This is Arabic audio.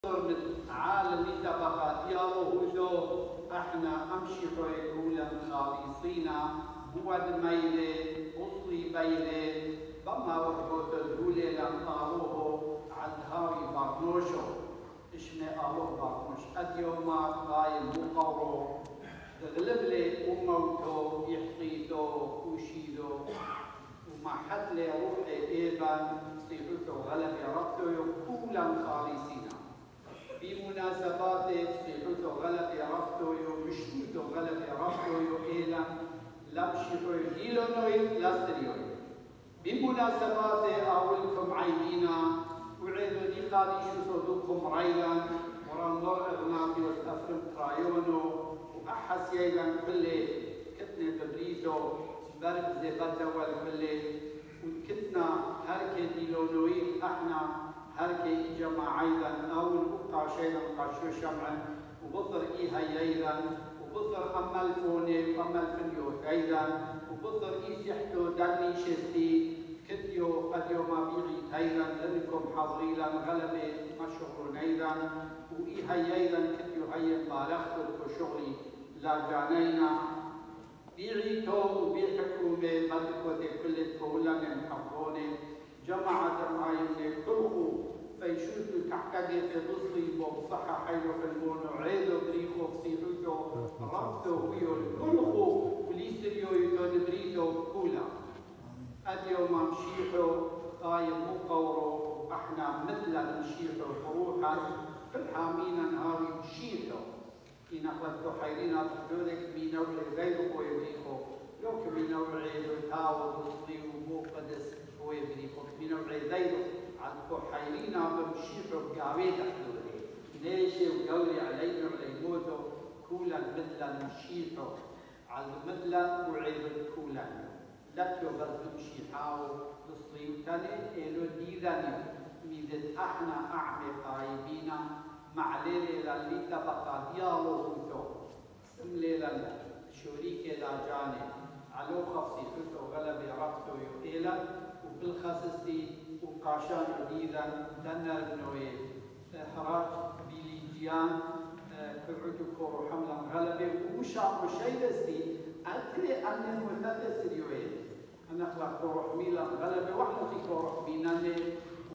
من عالم طبقات يالو احنا امشي كولا خالصينا هو دميله اصلي بيله بما وحبوت الهولي لم اروه عند هاوي بارنوشو اسمه اروه بارنوش اديوما قايم مقورو تغلب لي وموتو يحطيتو وشيلو وما حد لي روحي ايضا صيحته غلب ربطو كولا خالصينا بمناسبات صيحته غلب ربطو مشتوتو غلب ربطو ايضا لمشيحو هيلونوي لاستريوي بمناسبات اولكم عيدينا وعيدو دي قادي شو صدوكم ريلا ورنور اغناطيوس افرم ترايونو واحس يلا كله كتنا ببريتو برد زي بدول كله وكتنا هركي ديلونوي احنا هركي جماعة ايضا اول بقى شيئا قاشو شمعا وبطر ايها ايضا وبطر امال فوني وامال فنيو ايضا وبطر ايسيحتو داني شستي كتيو قد يوم بيعي ايضا لانكم حاضرين غلبة مشهورون ايضا وايها ايضا كتيو هي بالغتو شغلي لا جانينا بيعيتو وبيحكومة بدكوتي كل الكولا من حفروني جماعة معاينة كلخو فيشوتو تحكاكي في بصري بوصحة حيلو في المونو عيدو بريخو بصيحوتو ربطو ويو كلخو وليسريو يتو بريتو كولا أديو ما مشيحو قايم مقورو احنا مثل مشيحو فروحا في الحامين نهاري مشيحو إن أخذت حيرين أتحدودك بينو لغيرو ويبريخو لو كبينو عيدو تاو بصري وموقدس ويبريخو بينو عيدو عالكو حيرين بمشيحو بقاوي تحدودي ليشي وقولي علينا وعليموتو كولا مثل مشيحو على مثل وعيدو كولا لك يغز مشيحاو بصري وتاني إلو ديدانيو ميدت احنا أعمي قايبينا مع ليلة اللي تبقى ديالو وثو سم ليلة شوريكي لا جاني علو خفصي فتو غلبي ربطو يؤيلا وبالخصصي وقاشان عديدا دنر بنوي حراج بيليجيان كعودو كورو حملا غلبي ومشاق وشيدستي أدري أن المثلث اليوين أنا أخلق كورو حميلا غلبي وحنا في كورو حميناني